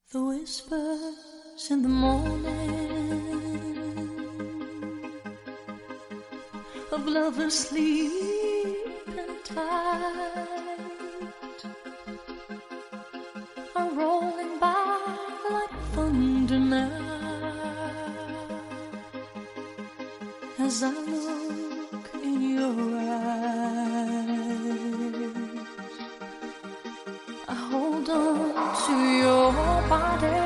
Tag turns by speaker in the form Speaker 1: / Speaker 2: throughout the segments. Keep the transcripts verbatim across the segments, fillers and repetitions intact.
Speaker 1: The whispers in the morning of lovers sleeping tight are rolling by like thunder now as I look in your eyes. I hold on to your body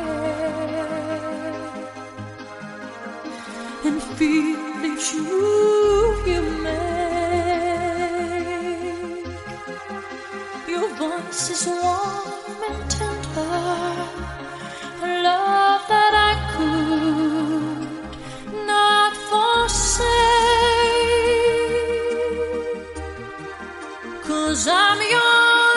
Speaker 1: and feel each move you make. Your voice is warm and tender, a love that I could not forsake, 'cause I'm your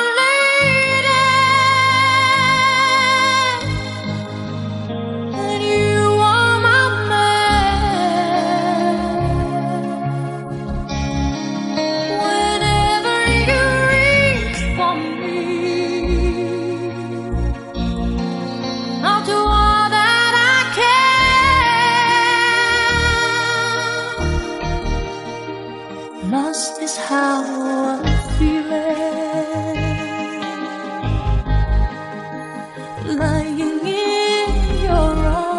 Speaker 1: lost is how I'm feeling, lying in your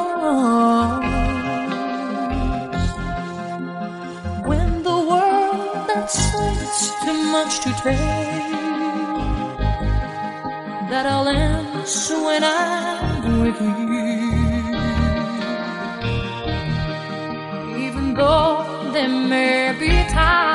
Speaker 1: arms, when the world that seems too much to take, that all ends when I'm with you. Even though there may be times